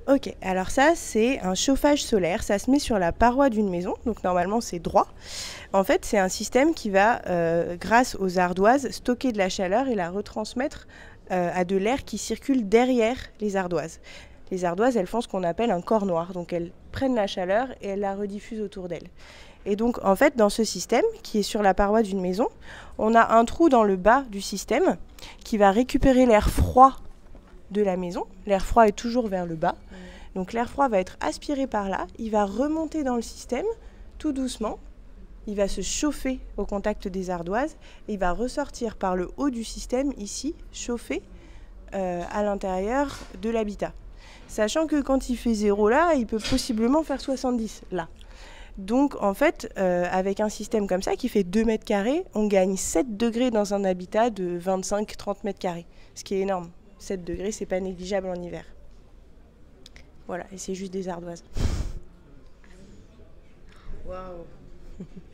Ok, alors ça c'est un chauffage solaire, ça se met sur la paroi d'une maison, donc normalement c'est droit. En fait c'est un système qui va, grâce aux ardoises, stocker de la chaleur et la retransmettre à de l'air qui circule derrière les ardoises. Les ardoises elles font ce qu'on appelle un corps noir, donc elles prennent la chaleur et elles la rediffusent autour d'elles. Et donc en fait dans ce système qui est sur la paroi d'une maison, on a un trou dans le bas du système qui va récupérer l'air froid de la maison. L'air froid est toujours vers le bas. Donc l'air froid va être aspiré par là, il va remonter dans le système tout doucement, il va se chauffer au contact des ardoises et il va ressortir par le haut du système ici, chauffé à l'intérieur de l'habitat. Sachant que quand il fait 0 là, il peut possiblement faire 70 là. Donc en fait, avec un système comme ça qui fait 2 mètres carrés, on gagne 7 degrés dans un habitat de 25-30 mètres carrés, ce qui est énorme. 7 degrés, c'est pas négligeable en hiver. Voilà, et c'est juste des ardoises. Waouh.